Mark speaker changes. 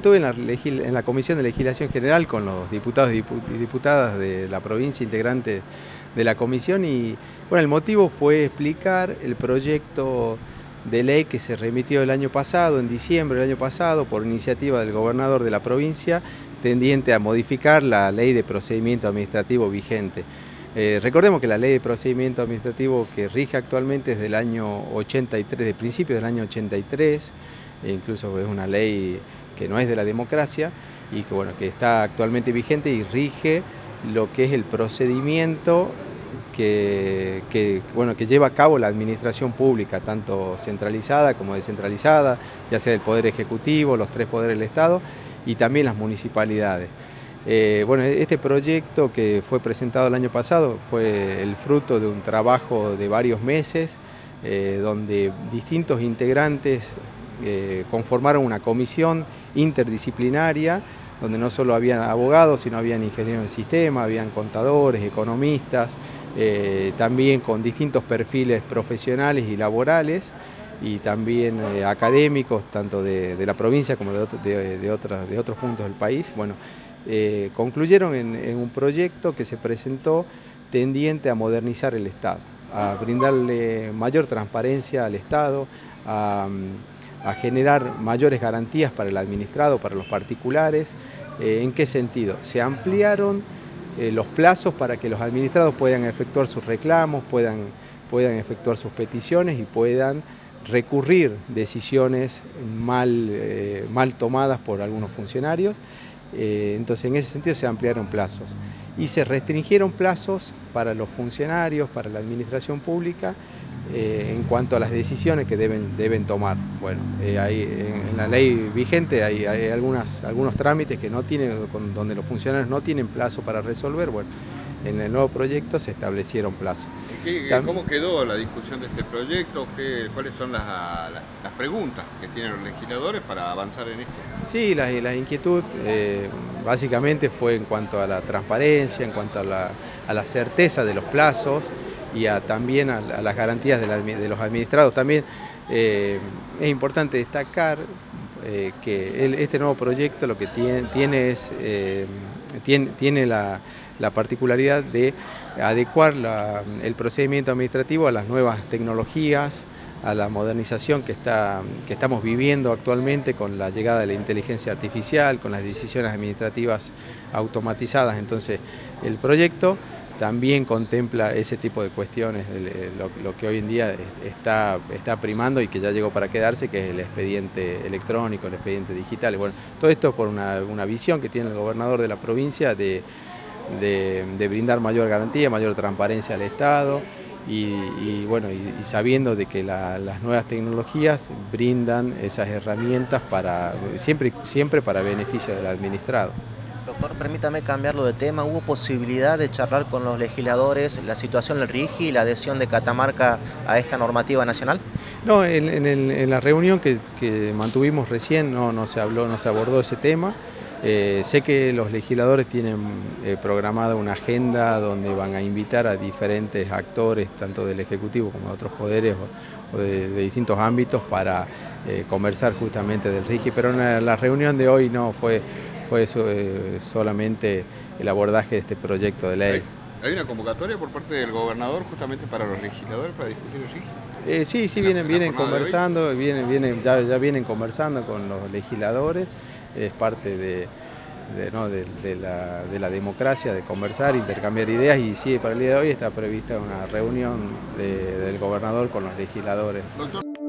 Speaker 1: estuve en la Comisión de Legislación General con los diputados y diputadas de la provincia, integrantes de la comisión, y bueno, el motivo fue explicar el proyecto de ley que se remitió el año pasado, en diciembre del año pasado, por iniciativa del gobernador de la provincia, tendiente a modificar la ley de procedimiento administrativo vigente. Recordemos que la ley de procedimiento administrativo que rige actualmente es del año 83, de principios del año 83, incluso es una ley que no es de la democracia y que, bueno, que está actualmente vigente y rige lo que es el procedimiento que lleva a cabo la administración pública, tanto centralizada como descentralizada, ya sea el Poder Ejecutivo, los tres poderes del Estado y también las municipalidades. Bueno, este proyecto que fue presentado el año pasado fue el fruto de un trabajo de varios meses, donde distintos integrantes conformaron una comisión interdisciplinaria, donde no solo habían abogados, sino habían ingenieros de sistema, habían contadores, economistas, también con distintos perfiles profesionales y laborales, y también académicos, tanto de la provincia como de otros puntos del país. Bueno, concluyeron en un proyecto que se presentó tendiente a modernizar el Estado, a brindarle mayor transparencia al Estado, a generar mayores garantías para el administrado, para los particulares. ¿En qué sentido? Se ampliaron los plazos para que los administrados puedan efectuar sus reclamos, puedan efectuar sus peticiones y puedan recurrir decisiones mal tomadas por algunos funcionarios. Entonces, en ese sentido se ampliaron plazos y se restringieron plazos para los funcionarios, para la administración pública, en cuanto a las decisiones que deben tomar. Bueno, en la ley vigente hay algunos trámites que no tienen, donde los funcionarios no tienen plazo para resolver. Bueno, en el nuevo proyecto se establecieron plazos.
Speaker 2: ¿Cómo quedó la discusión de este proyecto? ¿Cuáles son las preguntas que tienen los legisladores para avanzar en esto? Sí,
Speaker 1: la inquietud básicamente fue en cuanto a la transparencia, en cuanto a la certeza de los plazos y también a las garantías de los administrados. También es importante destacar que este nuevo proyecto lo que tiene la particularidad de adecuar el procedimiento administrativo a las nuevas tecnologías, a la modernización que estamos viviendo actualmente con la llegada de la inteligencia artificial, con las decisiones administrativas automatizadas. Entonces, el proyecto también contempla ese tipo de cuestiones, lo que hoy en día está primando y que ya llegó para quedarse, que es el expediente electrónico, el expediente digital. Bueno, todo esto por una visión que tiene el gobernador de la provincia de brindar mayor garantía, mayor transparencia al Estado y sabiendo de que las nuevas tecnologías brindan esas herramientas siempre para beneficio del administrado.
Speaker 3: Doctor, permítame cambiarlo de tema. ¿Hubo posibilidad de charlar con los legisladores la situación del RIGI y la adhesión de Catamarca a esta normativa nacional?
Speaker 1: No, en la reunión que mantuvimos recién no se abordó ese tema. Sé que los legisladores tienen programada una agenda donde van a invitar a diferentes actores, tanto del Ejecutivo como de otros poderes o de distintos ámbitos, para conversar justamente del RIGI, pero en la reunión de hoy no fue solamente el abordaje de este proyecto de ley.
Speaker 2: ¿Hay una convocatoria por parte del gobernador justamente para los legisladores para discutir el RIGI?
Speaker 1: Sí, vienen conversando, ya vienen conversando con los legisladores. Es parte de la democracia, de conversar, intercambiar ideas, y sí, para el día de hoy está prevista una reunión del gobernador con los legisladores. Doctor.